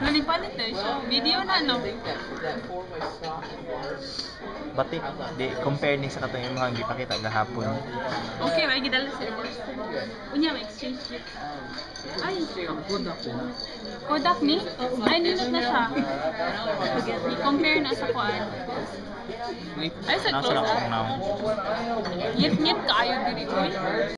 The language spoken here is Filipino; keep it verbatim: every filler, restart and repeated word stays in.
Nalipalit na siya. Video na, no? Batik, di compare ni sa katong imong gipakita gahapon. Okay, may gidala sa unya, may exchange gift. Ay, Kodak ni? Ay, ninot na siya. I-compare na sa kuan. Ay, sa Nasa close lang up. akong naon. Ngit-ngit kaayo diri, uy.